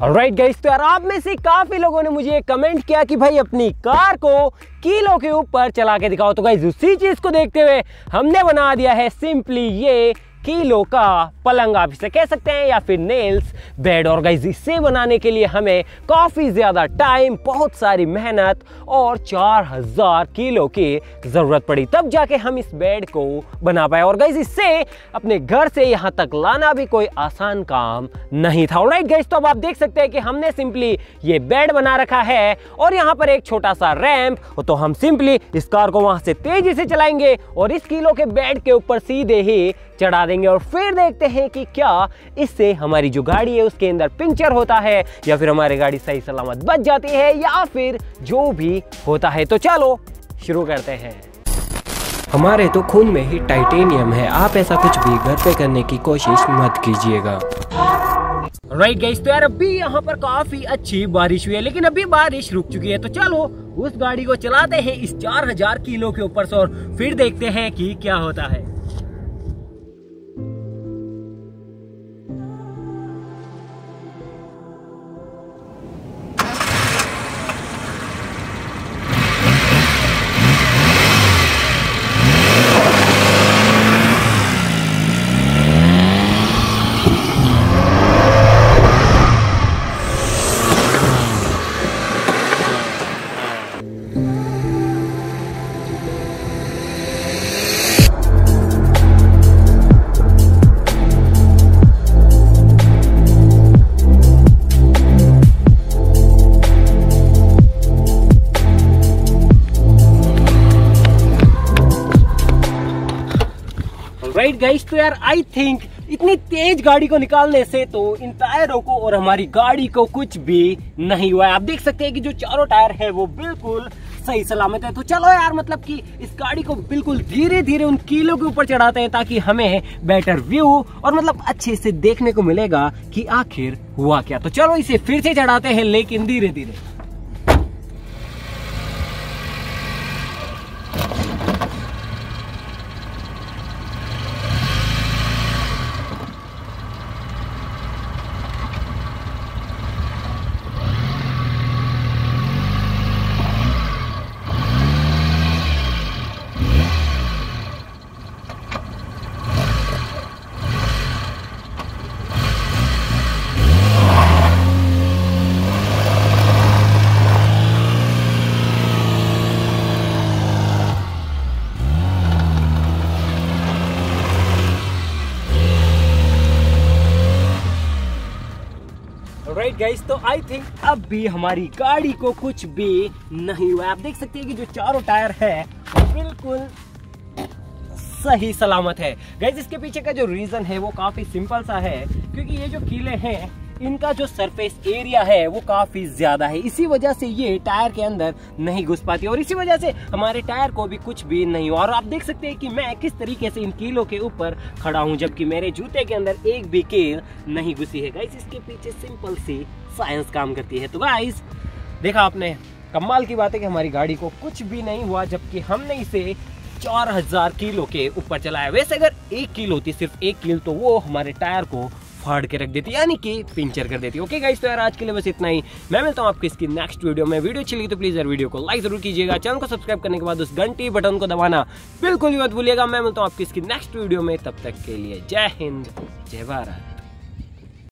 Alright guys, तो यार आप में से काफी लोगों ने मुझे कमेंट किया कि भाई अपनी कार को कीलो के ऊपर चला के दिखाओ। तो गाइस उसी चीज को देखते हुए हमने बना दिया है सिंपली ये कीलो का पलंग, आप इसे कह सकते हैं, या फिर नेल्स बेड। और गाइस इसे बनाने के लिए हमें काफ़ी ज़्यादा टाइम, बहुत सारी मेहनत और 4000 किलो की ज़रूरत पड़ी, तब जाके हम इस बेड को बना पाए। और गाइस इससे अपने घर से यहाँ तक लाना भी कोई आसान काम नहीं था। ऑलराइट गाइस, तो अब आप देख सकते हैं कि हमने सिंपली ये बेड बना रखा है और यहाँ पर एक छोटा सा रैंप। तो हम सिंपली इस कार को वहाँ से तेजी से चलाएंगे और इस कीलो के बेड के ऊपर सीधे ही चढ़ा देंगे और फिर देखते हैं कि क्या इससे हमारी जो गाड़ी है उसके अंदर पंचर होता है या फिर हमारी गाड़ी सही सलामत बच जाती है या फिर जो भी होता है। तो चलो शुरू करते हैं। हमारे तो खून में ही टाइटेनियम है, आप ऐसा कुछ भी घर पे करने की कोशिश मत कीजिएगा। राइट गाइस, तो यार अभी यहाँ पर काफी अच्छी बारिश हुई है, लेकिन अभी बारिश रुक चुकी है। तो चलो उस गाड़ी को चलाते हैं इस 4000 किलो के ऊपर से और फिर देखते हैं कि क्या होता है। राइट गाइस, तो यार आई थिंक इतनी तेज गाड़ी को निकालने से तो इन टायरों को और हमारी गाड़ी को कुछ भी नहीं हुआ है। आप देख सकते हैं कि जो चारों टायर है वो बिल्कुल सही सलामत है। तो चलो यार, मतलब कि इस गाड़ी को बिल्कुल धीरे धीरे उन कीलों के ऊपर चढ़ाते हैं ताकि हमें बेटर व्यू और मतलब अच्छे से देखने को मिलेगा कि आखिर हुआ क्या। तो चलो इसे फिर से चढ़ाते हैं, लेकिन धीरे धीरे। राइट गाइस, तो आई थिंक अब भी हमारी गाड़ी को कुछ भी नहीं हुआ। आप देख सकते हैं कि जो चारों टायर है बिल्कुल सही सलामत है। गाइस इसके पीछे का जो रीजन है वो काफी सिंपल सा है, क्योंकि ये जो कीले हैं इनका जो सरफेस एरिया है वो काफी ज्यादा है, इसी वजह से ये टायर के अंदर नहीं घुस पाती और इसी वजह से हमारे टायर को भी कुछ भी नहीं हुआ। और आप देख सकते हैं कि मैं किस तरीके से इन कीलों के ऊपर खड़ा हूं, जबकि मेरे जूते के अंदर एक भी कील नहीं घुसी है। गाइस इसके पीछे सिंपल सी साइंस काम करती है। तो गाइस देखा आपने, कमाल की बात है कि हमारी गाड़ी को कुछ भी नहीं हुआ, जबकि हमने इसे 4000 किलो के ऊपर चलाया। वैसे अगर 1 कील होती, सिर्फ 1 कील, तो वो हमारे टायर को फाड़ के रख देती, यानी कि पंचर कर देती। ओके गाइस, तो यार आज के लिए बस इतना ही। मैं मिलता हूँ आपको इसकी नेक्स्ट वीडियो में। वीडियो अच्छी लगी तो प्लीज यार वीडियो को लाइक जरूर कीजिएगा, चैनल को सब्सक्राइब करने के बाद उस घंटी बटन को दबाना बिल्कुल भी मत भूलिएगा। मैं मिलता हूँ आपकी इसकी नेक्स्ट वीडियो में, तब तक के लिए जय हिंद, जय भारत।